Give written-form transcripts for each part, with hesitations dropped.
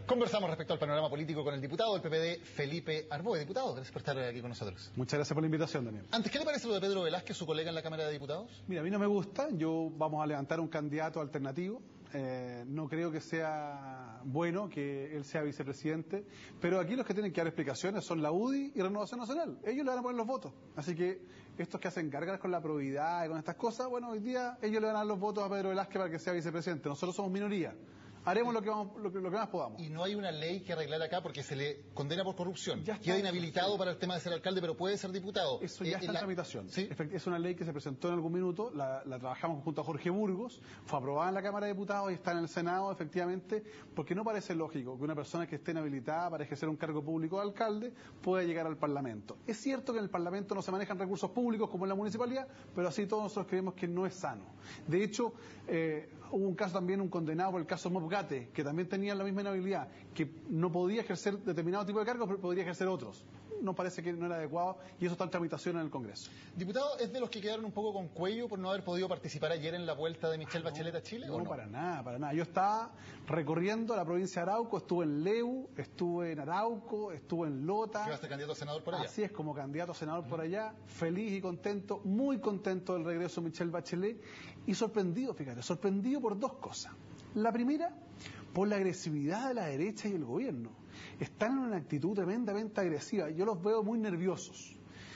Conversamos respecto al panorama político con el diputado del PPD, Felipe Arboe. Diputado, gracias por estar aquí con nosotros. Muchas gracias por la invitación, Daniel. Antes, ¿qué le parece lo de Pedro Velázquez, su colega en la Cámara de Diputados? Mira, a mí no me gusta. Vamos a levantar un candidato alternativo. No creo que sea bueno que él sea vicepresidente, pero aquí los que tienen que dar explicaciones son la UDI y Renovación Nacional. Ellos le van a poner los votos. Así que estos que hacen cargas con la probidad y con estas cosas, bueno, hoy día ellos le van a dar los votos a Pedro Velázquez para que sea vicepresidente. Nosotros somos minoría. Haremos lo que más podamos. Y no hay una ley que arreglar acá porque se le condena por corrupción. Ya está, queda inhabilitado para el tema de ser alcalde, pero puede ser diputado. Eso ya está en tramitación. ¿Sí? Es una ley que se presentó en algún minuto, la trabajamos junto a Jorge Burgos, fue aprobada en la Cámara de Diputados y está en el Senado, efectivamente, porque no parece lógico que una persona que esté inhabilitada para ejercer un cargo público de alcalde pueda llegar al Parlamento. Es cierto que en el Parlamento no se manejan recursos públicos como en la municipalidad, pero así todos nosotros creemos que no es sano. De hecho, hubo un caso también, un condenado por el caso Mopgate, que también tenía la misma inhabilidad, que no podía ejercer determinado tipo de cargos, pero podría ejercer otros. Nos parece que no era adecuado y eso está en tramitación en el Congreso. Diputado, ¿es de los que quedaron un poco con cuello por no haber podido participar ayer en la vuelta de Michelle Bachelet a Chile? No, para nada, para nada. Yo estaba recorriendo la provincia de Arauco, estuve en Leu, estuve en Arauco, estuve en Lota. ¿Que va a ser candidato a senador por allá? Así es, como candidato a senador por allá, feliz y contento, muy contento del regreso de Michelle Bachelet y sorprendido, fíjate, sorprendido por dos cosas. La primera, por la agresividad de la derecha y el gobierno. Están en una actitud tremendamente agresiva. Yo los veo muy nerviosos.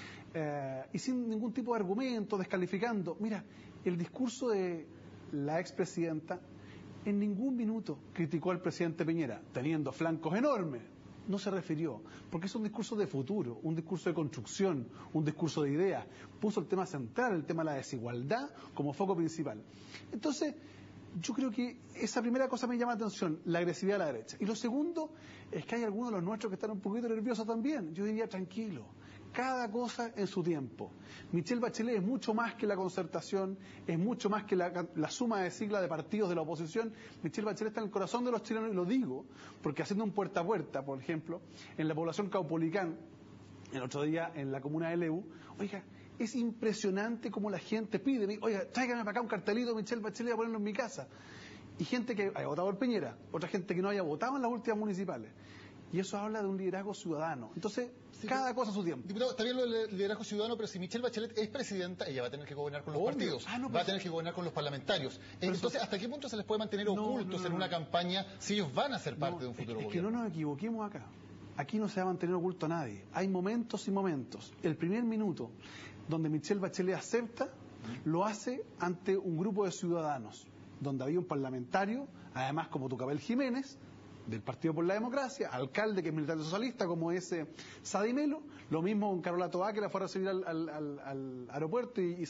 Y sin ningún tipo de argumento, descalificando. Mira, el discurso de la expresidenta en ningún minuto criticó al presidente Piñera, teniendo flancos enormes. No se refirió, porque es un discurso de futuro, un discurso de construcción, un discurso de ideas. Puso el tema central, el tema de la desigualdad, como foco principal. Entonces, yo creo que esa primera cosa me llama la atención, la agresividad de la derecha. Y lo segundo es que hay algunos de los nuestros que están un poquito nerviosos también. Yo diría tranquilo, cada cosa en su tiempo. Michelle Bachelet es mucho más que la concertación, es mucho más que la suma de siglas de partidos de la oposición. Michelle Bachelet está en el corazón de los chilenos y lo digo porque haciendo un puerta a puerta, por ejemplo, en la población caupolicán, el otro día en la comuna de Leu, oiga, es impresionante cómo la gente pide, oiga, tráigame para acá un cartelito de Michelle Bachelet a ponerlo en mi casa. Y gente que haya votado por Piñera, otra gente que no haya votado en las últimas municipales. Y eso habla de un liderazgo ciudadano. Entonces, sí, cada cosa a su tiempo. Diputado, está bien lo del liderazgo ciudadano, pero si Michelle Bachelet es presidenta, ella va a tener que gobernar con los partidos, va a tener que gobernar con los parlamentarios. Entonces, ¿hasta qué punto se les puede mantener ocultos en una campaña si ellos van a ser parte de un futuro gobierno? Es que no nos equivoquemos acá. Aquí no se va a mantener oculto a nadie. Hay momentos y momentos. El primer minuto donde Michelle Bachelet acepta, lo hace ante un grupo de ciudadanos, donde había un parlamentario, además como Tucapel Jiménez, del Partido por la Democracia, alcalde que es militante socialista, como es Sadi Melo, lo mismo con Carola Toá, que la fue a recibir al aeropuerto, y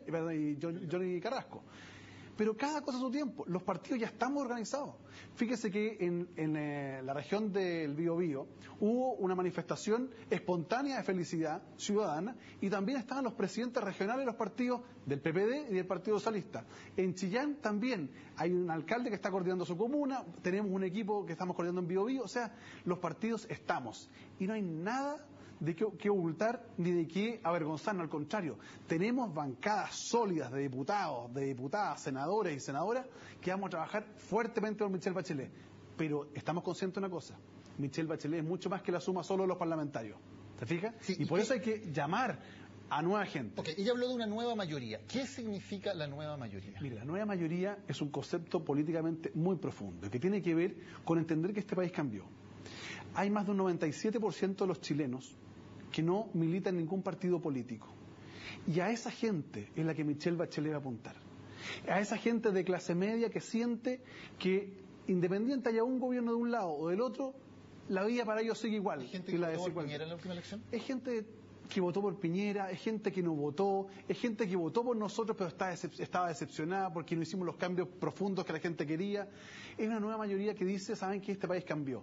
Johnny Carrasco. Pero cada cosa a su tiempo. Los partidos ya estamos organizados. Fíjese que en la región del Biobío hubo una manifestación espontánea de felicidad ciudadana y también estaban los presidentes regionales de los partidos del PPD y del Partido Socialista. En Chillán también hay un alcalde que está coordinando su comuna, tenemos un equipo que estamos coordinando en Biobío, o sea, los partidos estamos. Y no hay nada de qué ocultar ni de qué avergonzarnos, al contrario, tenemos bancadas sólidas de diputados, de diputadas, senadores y senadoras que vamos a trabajar fuertemente con Michelle Bachelet, pero estamos conscientes de una cosa, Michelle Bachelet es mucho más que la suma solo de los parlamentarios, ¿te fijas? Sí, y por eso hay que llamar a nueva gente. Ok, ella habló de una nueva mayoría. ¿Qué significa la nueva mayoría? Mira, la nueva mayoría es un concepto políticamente muy profundo, que tiene que ver con entender que este país cambió. Hay más de un 97% de los chilenos que no militan en ningún partido político. Y a esa gente es la que Michelle Bachelet va a apuntar. A esa gente de clase media que siente que, independiente haya un gobierno de un lado o del otro, la vida para ellos sigue igual. ¿Hay gente que votó por Piñera en la última elección? Es gente que votó por Piñera, es gente que no votó, es gente que votó por nosotros pero estaba decepcionada porque no hicimos los cambios profundos que la gente quería. Es una nueva mayoría que dice, saben que este país cambió.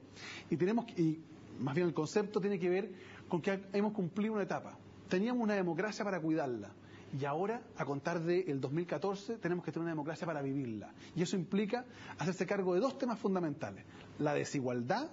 Y más bien el concepto tiene que ver con que hemos cumplido una etapa. Teníamos una democracia para cuidarla y ahora, a contar del 2014, tenemos que tener una democracia para vivirla. Y eso implica hacerse cargo de dos temas fundamentales: la desigualdad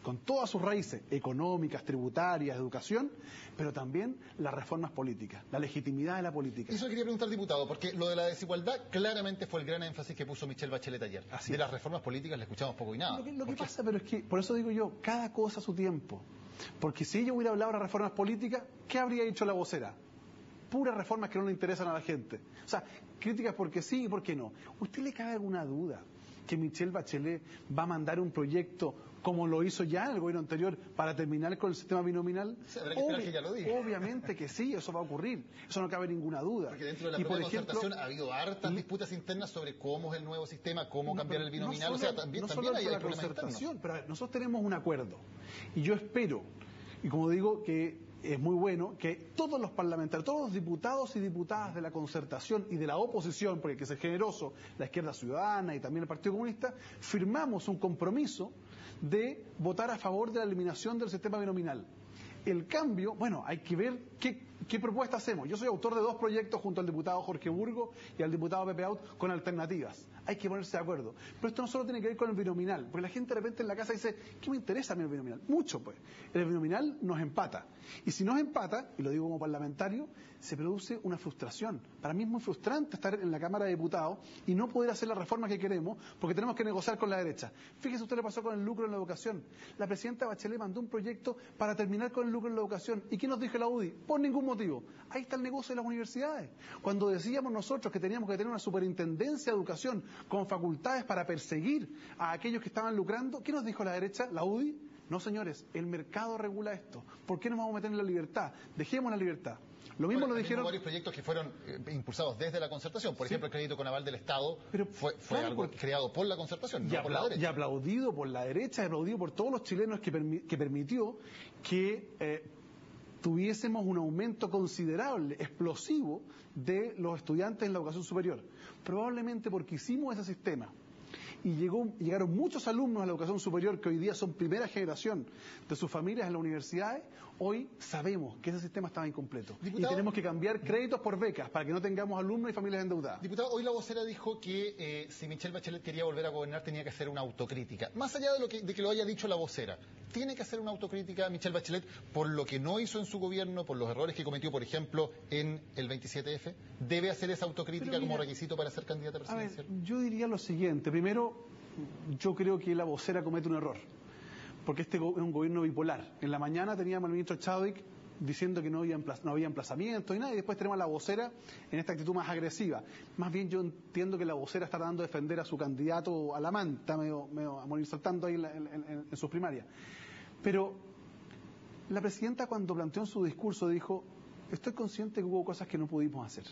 con todas sus raíces económicas, tributarias, educación, pero también las reformas políticas, la legitimidad de la política. Eso quería preguntar, diputado, porque lo de la desigualdad claramente fue el gran énfasis que puso Michelle Bachelet ayer. Así de es. las reformas políticas le escuchamos poco y nada. Lo que pasa, pero es que, por eso digo yo, cada cosa a su tiempo. Porque si ella hubiera hablado de reformas políticas, ¿qué habría hecho la vocera? Puras reformas que no le interesan a la gente. O sea, críticas porque sí y porque no. ¿Usted le cabe alguna duda que Michelle Bachelet va a mandar un proyecto como lo hizo ya en el gobierno anterior para terminar con el sistema binominal? Habrá que esperar que ella lo diga. Obviamente que sí, eso va a ocurrir. Eso no cabe ninguna duda. Porque dentro de la propia concertación ha habido hartas disputas internas sobre cómo es el nuevo sistema, cómo cambiar el binominal. No o sea, solo, también hay hay problemas internos. Pero a ver, nosotros tenemos un acuerdo. Y yo espero, y como digo, que es muy bueno que todos los parlamentarios, todos los diputados y diputadas de la concertación y de la oposición, porque hay que ser generoso, la izquierda ciudadana y también el Partido Comunista, firmamos un compromiso de votar a favor de la eliminación del sistema binominal. El cambio, bueno, hay que ver qué propuesta hacemos. Yo soy autor de 2 proyectos junto al diputado Jorge Burgo y al diputado Pepe Out con alternativas. Hay que ponerse de acuerdo. Pero esto no solo tiene que ver con el binominal, porque la gente de repente en la casa dice, ¿qué me interesa a mí el binominal? Mucho, pues. El binominal nos empata. Y si nos empata, y lo digo como parlamentario, se produce una frustración. Para mí es muy frustrante estar en la Cámara de Diputados y no poder hacer la reforma que queremos porque tenemos que negociar con la derecha. Fíjese usted, le pasó con el lucro en la educación. La presidenta Bachelet mandó un proyecto para terminar con el lucro en la educación. ¿Y qué nos dijo la UDI? Por ningún motivo. Ahí está el negocio de las universidades. Cuando decíamos nosotros que teníamos que tener una superintendencia de educación con facultades para perseguir a aquellos que estaban lucrando, ¿qué nos dijo la derecha, la UDI? No, señores, el mercado regula esto. ¿Por qué nos vamos a meter en la libertad? Dejemos la libertad. Lo mismo lo dijeron. Varios proyectos que fueron impulsados desde la concertación. Por ejemplo, el crédito con aval del Estado fue claro, algo creado por la concertación, no por la derecha. Y aplaudido por la derecha, y aplaudido por todos los chilenos que permitió que tuviésemos un aumento considerable, explosivo, de los estudiantes en la educación superior. Probablemente porque hicimos ese sistema y llegaron muchos alumnos a la educación superior que hoy día son primera generación de sus familias en las universidades. Hoy sabemos que ese sistema estaba incompleto. Diputado, y tenemos que cambiar créditos por becas para que no tengamos alumnos y familias endeudadas. Diputado, hoy la vocera dijo que si Michelle Bachelet quería volver a gobernar tenía que hacer una autocrítica. Más allá de que lo haya dicho la vocera, ¿tiene que hacer una autocrítica Michelle Bachelet por lo que no hizo en su gobierno, por los errores que cometió, por ejemplo, en el 27F? ¿Debe hacer esa autocrítica como requisito para ser candidata presidencial? A ver, yo diría lo siguiente. Primero, yo creo que la vocera comete un error, porque este es un gobierno bipolar. En la mañana teníamos al ministro Chadwick diciendo que no había emplazamiento y nada, y después tenemos a la vocera en esta actitud más agresiva. Más bien yo entiendo que la vocera está tratando de defender a su candidato a la manta, medio a morir saltando ahí en sus primarias. Pero la presidenta, cuando planteó en su discurso, dijo: estoy consciente que hubo cosas que no pudimos hacer.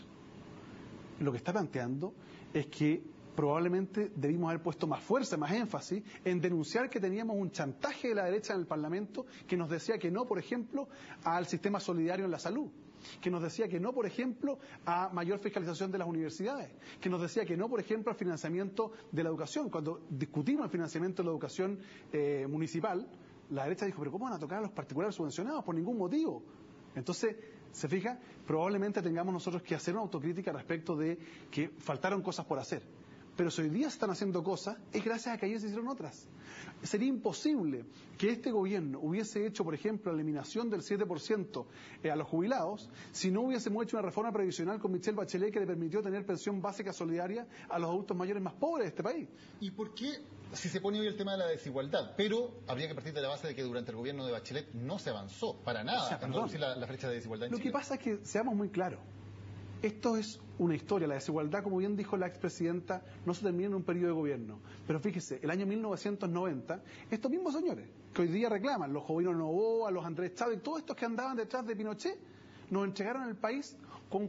Lo que está planteando es que probablemente debimos haber puesto más fuerza, más énfasis en denunciar que teníamos un chantaje de la derecha en el Parlamento que nos decía que no, por ejemplo, al sistema solidario en la salud, que nos decía que no, por ejemplo, a mayor fiscalización de las universidades, que nos decía que no, por ejemplo, al financiamiento de la educación. Cuando discutimos el financiamiento de la educación municipal, la derecha dijo: pero ¿cómo van a tocar a los particulares subvencionados? Por ningún motivo. Entonces, se fija, probablemente tengamos nosotros que hacer una autocrítica respecto de que faltaron cosas por hacer. Pero si hoy día se están haciendo cosas, es gracias a que ayer se hicieron otras. Sería imposible que este gobierno hubiese hecho, por ejemplo, la eliminación del 7% a los jubilados si no hubiésemos hecho una reforma previsional con Michelle Bachelet que le permitió tener pensión básica solidaria a los adultos mayores más pobres de este país. ¿Y por qué, si se pone hoy el tema de la desigualdad, pero habría que partir de la base de que durante el gobierno de Bachelet no se avanzó para nada en reducir la brecha de desigualdad en Chile? Lo que pasa es que, seamos muy claros, esto es una historia. La desigualdad, como bien dijo la expresidenta, no se termina en un periodo de gobierno. Pero fíjese, el año 1990, estos mismos señores que hoy día reclaman, los Jovino Novoa, los Andrés Chávez, todos estos que andaban detrás de Pinochet, nos entregaron el país con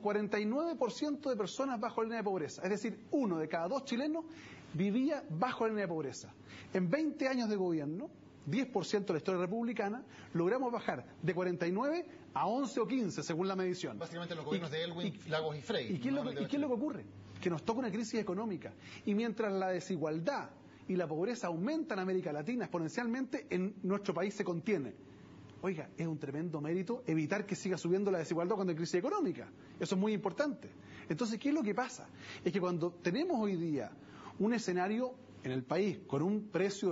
49% de personas bajo la línea de pobreza. Es decir, 1 de cada 2 chilenos vivía bajo la línea de pobreza. En 20 años de gobierno, 10% de la historia republicana, logramos bajar de 49 a 11 o 15, según la medición. Básicamente los gobiernos de Elwin, Lagos y Frey. ¿Y qué es lo que ocurre? Que nos toca una crisis económica. Y mientras la desigualdad y la pobreza aumentan en América Latina exponencialmente, en nuestro país se contiene. Oiga, es un tremendo mérito evitar que siga subiendo la desigualdad cuando hay crisis económica. Eso es muy importante. Entonces, ¿qué es lo que pasa? Es que cuando tenemos hoy día un escenario en el país con un precio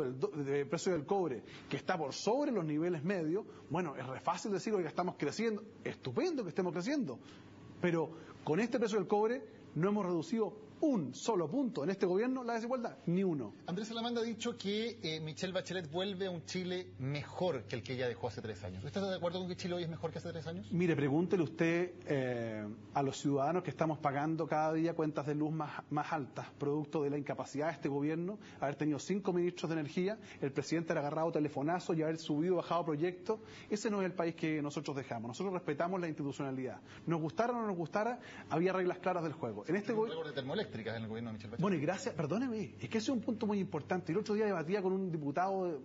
del cobre que está por sobre los niveles medios, bueno, es re fácil decir, oiga, estamos creciendo, estupendo que estemos creciendo, pero con este precio del cobre no hemos reducido un solo punto en este gobierno la desigualdad, ni uno. Andrés Salamanda ha dicho que Michelle Bachelet vuelve a un Chile mejor que el que ella dejó hace 3 años. ¿Usted está de acuerdo con que Chile hoy es mejor que hace 3 años? Mire, pregúntele usted a los ciudadanos que estamos pagando cada día cuentas de luz más altas, producto de la incapacidad de este gobierno, haber tenido 5 ministros de energía, el presidente haber agarrado telefonazos y haber subido, bajado proyectos. Ese no es el país que nosotros dejamos. Nosotros respetamos la institucionalidad. Nos gustara o no nos gustara, había reglas claras del juego. En este récord de termoeléctricas en el gobierno de Michelle Bachelet. Bueno, y gracias, perdóneme, es que ese es un punto muy importante. El otro día debatía con un diputado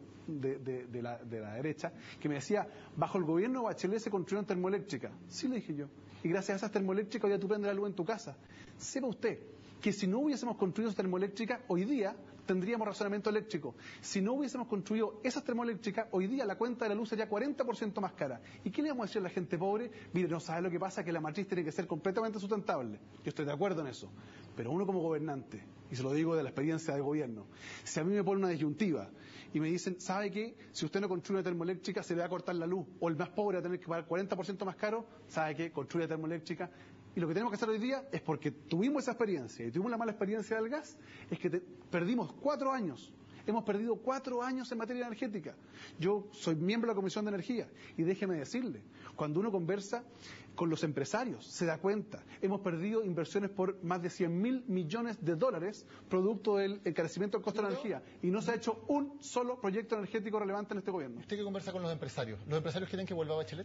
de la derecha que me decía, bajo el gobierno de Bachelet se construyeron termoeléctricas. Sí, le dije yo. Y gracias a esas termoeléctricas hoy día tú prendes la luz en tu casa. Sepa usted que si no hubiésemos construido esas termoeléctricas, hoy día tendríamos razonamiento eléctrico. Si no hubiésemos construido esas termoeléctricas, hoy día la cuenta de la luz sería 40% más cara. ¿Y qué le vamos a decir a la gente pobre? Mire, no sabe lo que pasa, que la matriz tiene que ser completamente sustentable. Yo estoy de acuerdo en eso. Pero uno como gobernante, y se lo digo de la experiencia de gobierno, si a mí me ponen una disyuntiva y me dicen, ¿sabe qué? Si usted no construye una termoeléctrica se le va a cortar la luz, o el más pobre va a tener que pagar 40% más caro, ¿sabe qué? Construye termoeléctrica. Y lo que tenemos que hacer hoy día es, porque tuvimos esa experiencia y tuvimos la mala experiencia del gas, es que perdimos 4 años. Hemos perdido 4 años en materia energética. Yo soy miembro de la Comisión de Energía y déjeme decirle, cuando uno conversa con los empresarios, se da cuenta, hemos perdido inversiones por más de 100.000 millones de dólares producto del encarecimiento del costo de la energía, y no se ha hecho un solo proyecto energético relevante en este gobierno. ¿Usted qué conversa con los empresarios? ¿Los empresarios quieren que vuelva Bachelet?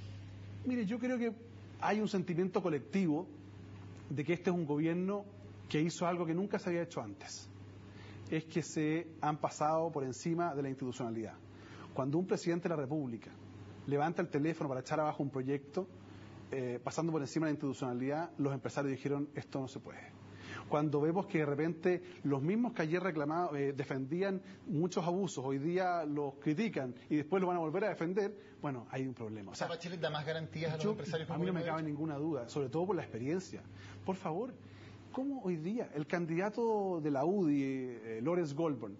Mire, yo creo que hay un sentimiento colectivo de que este es un gobierno que hizo algo que nunca se había hecho antes. Es que se han pasado por encima de la institucionalidad. Cuando un presidente de la República levanta el teléfono para echar abajo un proyecto, pasando por encima de la institucionalidad, los empresarios dijeron, esto no se puede. Cuando vemos que de repente los mismos que ayer defendían muchos abusos, hoy día los critican y después lo van a volver a defender, bueno, hay un problema. O sea, ¿Bachelet da más garantías a los empresarios? A mí no me cabe ninguna duda, sobre todo por la experiencia. Por favor, ¿cómo hoy día el candidato de la UDI, Lawrence Goldburn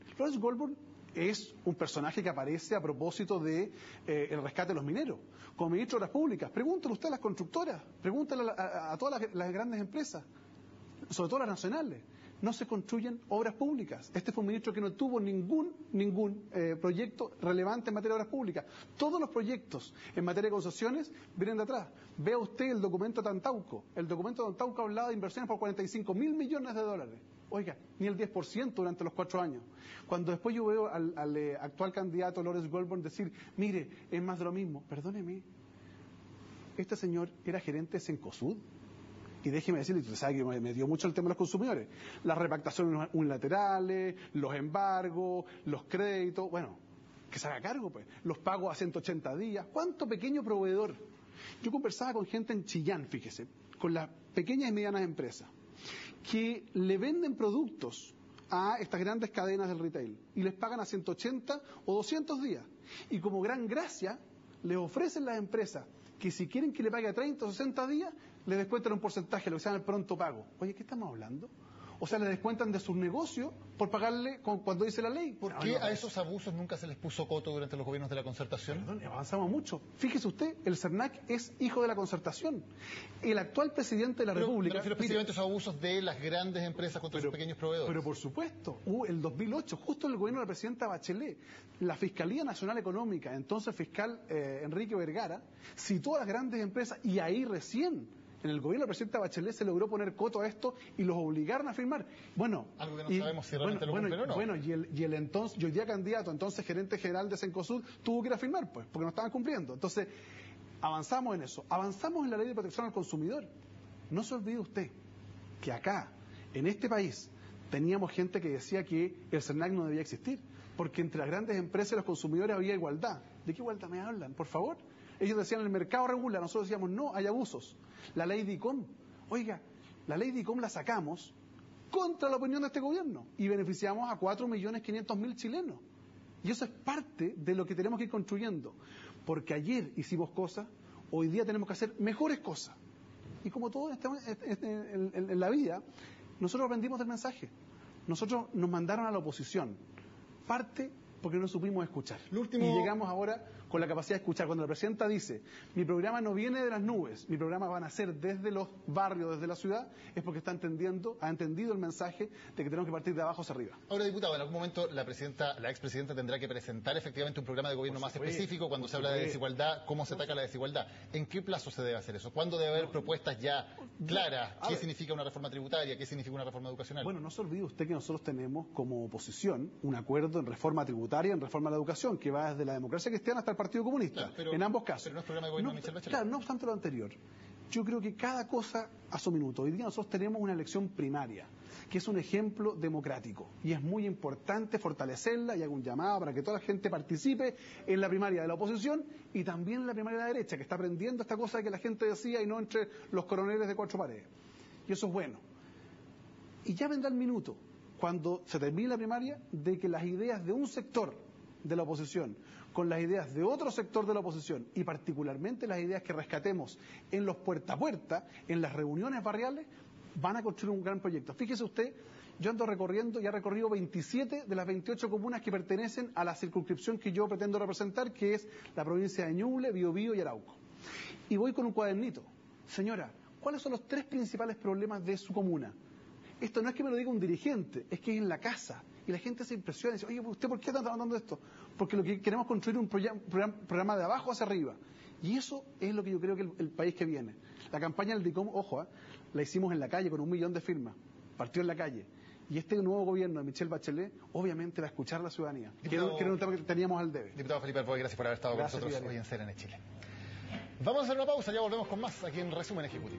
es un personaje que aparece a propósito de el rescate de los mineros? Como ministro de Obras Públicas, pregúntale usted a las constructoras, pregúntale a todas las grandes empresas, sobre todo las nacionales. No se construyen obras públicas. Este fue un ministro que no tuvo ningún proyecto relevante en materia de obras públicas. Todos los proyectos en materia de concesiones vienen de atrás. Vea usted el documento de Tantauco. El documento de Tantauco hablaba de inversiones por 45.000 millones de dólares. Oiga, ni el 10% durante los 4 años. Cuando después yo veo al actual candidato Lawrence Goldburn decir, mire, es más de lo mismo. Perdóneme, este señor era gerente de Cencosud. Y déjeme decirle, usted sabe que me dio mucho el tema de los consumidores. Las repactaciones unilaterales, los embargos, los créditos, bueno, que se haga cargo, pues. Los pagos a 180 días. ¿Cuánto pequeño proveedor? Yo conversaba con gente en Chillán, fíjese, con las pequeñas y medianas empresas, que le venden productos a estas grandes cadenas del retail y les pagan a 180 o 200 días. Y como gran gracia, les ofrecen las empresas que si quieren que le pague a 30 o 60 días, le descuentan un porcentaje, lo que se llama el pronto pago. Oye, ¿qué estamos hablando? O sea, le descuentan de sus negocios por pagarle cuando dice la ley. ¿Por qué a esos abusos nunca se les puso coto durante los gobiernos de la concertación? Perdón, avanzamos mucho. Fíjese usted, el CERNAC es hijo de la concertación. El actual presidente de la República... Me refiero específicamente a esos abusos de las grandes empresas contra sus pequeños proveedores. Pero por supuesto, el 2008, justo en el gobierno de la presidenta Bachelet, la Fiscalía Nacional Económica, entonces fiscal Enrique Vergara, citó a las grandes empresas y ahí recién... En el gobierno de la presidenta Bachelet se logró poner coto a esto y los obligaron a firmar. Bueno, algo que no sabemos si realmente lo cumplen o no. Bueno, y el entonces, y hoy día candidato, entonces gerente general de Cencosud, tuvo que ir a firmar, pues, porque no estaban cumpliendo. Entonces, avanzamos en eso. Avanzamos en la ley de protección al consumidor. No se olvide usted que acá, en este país, teníamos gente que decía que el CERNAC no debía existir, porque entre las grandes empresas y los consumidores había igualdad. ¿De qué igualdad me hablan? Por favor. Ellos decían, el mercado regula, nosotros decíamos, no, hay abusos. La ley de ICOM, oiga, la ley de ICOM la sacamos contra la opinión de este gobierno y beneficiamos a 4.500.000 chilenos. Y eso es parte de lo que tenemos que ir construyendo. Porque ayer hicimos cosas, hoy día tenemos que hacer mejores cosas. Y como todo en la vida, nosotros aprendimos del mensaje. Nosotros nos mandaron a la oposición. Parte porque no supimos escuchar. Y llegamos ahora con la capacidad de escuchar. Cuando la presidenta dice, mi programa no viene de las nubes, mi programa van a ser desde los barrios, desde la ciudad, es porque ha entendido el mensaje de que tenemos que partir de abajo hacia arriba. Ahora, diputado, en algún momento la expresidenta tendrá que presentar efectivamente un programa de gobierno más específico cuando se habla de desigualdad, cómo se ataca la desigualdad. ¿En qué plazo se debe hacer eso? ¿Cuándo debe haber propuestas ya claras? ¿Qué significa una reforma tributaria? ¿Qué significa una reforma educacional? Bueno, no se olvide usted que nosotros tenemos como oposición un acuerdo en reforma tributaria, en reforma a la educación, que va desde la democracia cristiana hasta el Partido Comunista, en ambos casos. Pero no es programa de gobierno de Michelle Bachelet. Claro, no obstante lo anterior, yo creo que cada cosa a su minuto. Hoy día nosotros tenemos una elección primaria, que es un ejemplo democrático, y es muy importante fortalecerla, y hago un llamado para que toda la gente participe en la primaria de la oposición y también en la primaria de la derecha, que está aprendiendo esta cosa de que la gente decía y no entre los coroneles de cuatro paredes. Y eso es bueno. Y ya vendrá el minuto, cuando se termine la primaria, de que las ideas de un sector de la oposición con las ideas de otro sector de la oposición y particularmente las ideas que rescatemos en los puerta a puerta, en las reuniones barriales, van a construir un gran proyecto. Fíjese usted, yo ando recorriendo y he recorrido 27 de las 28 comunas que pertenecen a la circunscripción que yo pretendo representar, que es la provincia de Ñuble, Biobío y Arauco. Y voy con un cuadernito. Señora, ¿cuáles son los 3 principales problemas de su comuna? Esto no es que me lo diga un dirigente, es que es en la casa. Y la gente se impresiona y dice, oye, ¿usted por qué está tratando esto? Porque lo que queremos construir un programa de abajo hacia arriba. Y eso es lo que yo creo que el país que viene. La campaña del DICOM, ojo, la hicimos en la calle con 1 millón de firmas. Partió en la calle. Y este nuevo gobierno de Michelle Bachelet, obviamente, va a escuchar a la ciudadanía. Que era un tema que teníamos al debe. Diputado Felipe Arpoy, gracias por haber estado con nosotros hoy en CNN Chile. Vamos a hacer una pausa, ya volvemos con más aquí en Resumen Ejecutivo.